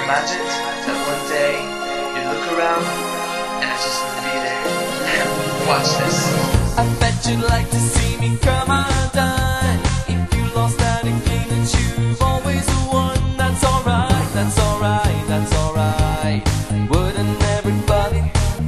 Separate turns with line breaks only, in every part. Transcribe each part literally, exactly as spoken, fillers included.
imagined that one day you'd look around and I just wouldn't be there? Watch this.
I bet you'd like to see me come undone. If you lost that inkling that you've always won, that's alright, that's alright, that's alright. Wouldn't everybody?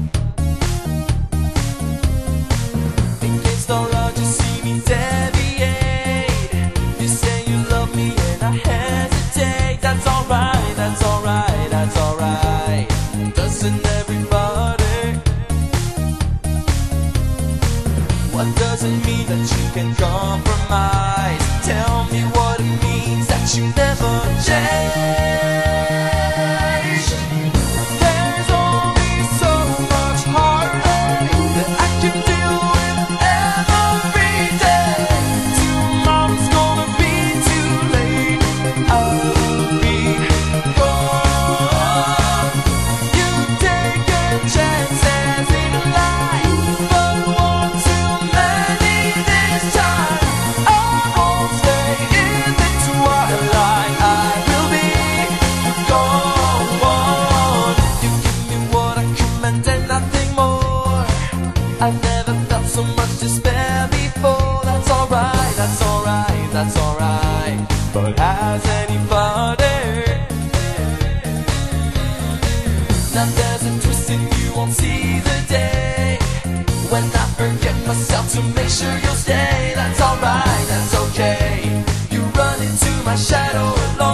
In case don't run, you see me deviate. You say you love me and I hesitate. That's alright, that's alright, that's alright. Doesn't everybody? What does it mean that you can compromise? Tell me what it means that you never change. There's only so much heartache that I can deal with every day. Tomorrow's gonna be too late. I'll be gone. You take a chances in life, but one too many this time. I won't stay in the twilight. I will be gone. You give me what I command and nothing more. I've never felt so much despair before. That's alright, that's alright, that's alright. But has anybody? Now there's a twist and you won't see the day when I forget myself to make sure you'll stay. That's alright, that's okay. You run into my shadow alone.